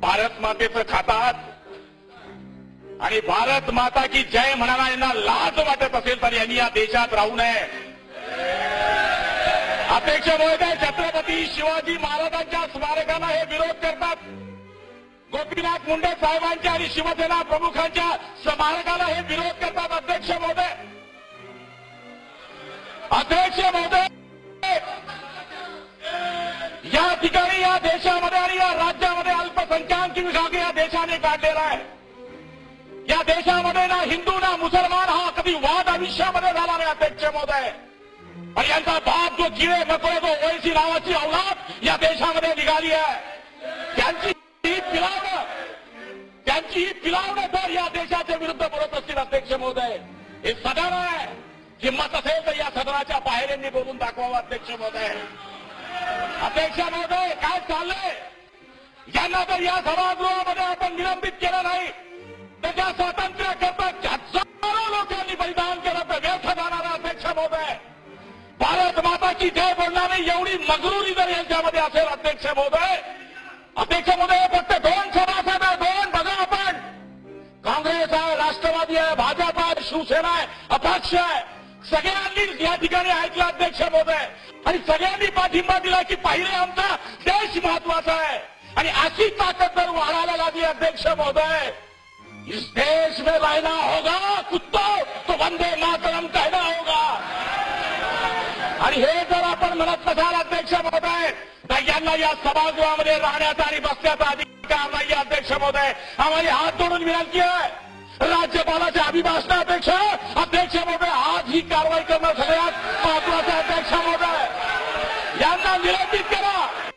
भारत मातेचं खातात आणि भारत माता की जय म्हणणाऱ्यांना लाज वाटत असेल तर यांनी या देशात राहू नये। अध्यक्ष महोदय, छत्रपती शिवाजी महाराजांच्या स्मारकाला हे विरोध करतात, गोपीनाथ मुंडे साहेबांच्या आणि शिवसेना प्रमुखांच्या स्मारकाला हे विरोध करतात। अध्यक्ष महोदय, या ठिकाणी या देशामध्ये आणि या राज्यामध्ये अल्पसंख्याक विभाग या देशाने काढलेला आहे। या देशामध्ये ना हिंदू ना मुसलमान हा कधी वाद आयुष्यामध्ये झाला नाही। अध्यक्ष महोदय, आणि यांचा बाप जो जिळे नको तो ओळशी नावाची औलाद या देशामध्ये निघाली आहे। त्यांची पिलावणं तर या देशाच्या विरुद्ध बोलत असतील। अध्यक्ष महोदय, हे सदन आहे, हिंमत असेल तर या सदनाच्या बाहेर यांनी बोलून दाखवावं। अध्यक्ष महोदय, काय चाललंय? यांना तर या सभागृहामध्ये आपण निलंबित केलं नाही, त्याच्या स्वातंत्र्याकरता हजारो लोकांनी बलिदान केलं तर व्यर्थ जाणारा। अध्यक्ष महोदय, भारत माता की जय बोलणारी एवढी मगरुरी जर यांच्यामध्ये असेल अध्यक्ष महोदय, फक्त दोन सभासद आहे, दोन बघा आपण, काँग्रेस आहे, राष्ट्रवादी आहे, भाजप आहे, शिवसेना आहे, अपक्ष आहे, सगळ्यांनी या ठिकाणी ऐकलं अध्यक्ष महोदय, आणि सगळ्यांनी पाठिंबा दिला की पहिले आमचा देश महत्वाचा आहे। आणि अशी ताकद जर वाढायला लागली अध्यक्ष महोदय, इस देश में रहना होगा कुत्तों तो वंदे मातरम कहना होगा। आणि हे जर आपण म्हणत नसाल अध्यक्ष महोदय, तर यांना या सभागृहामध्ये राहण्याचा आणि बसण्याचा अधिकार नाही। अध्यक्ष महोदय, आम्हाला हात जोडून विनंती आहे, राज्यपालाच्या अभिभाषणापेक्षा अध्यक्ष महोदय आज ही कारवाई करणं सगळ्यात महत्वाचं। अध्यक्ष महोदय, यांना निलंबित करा।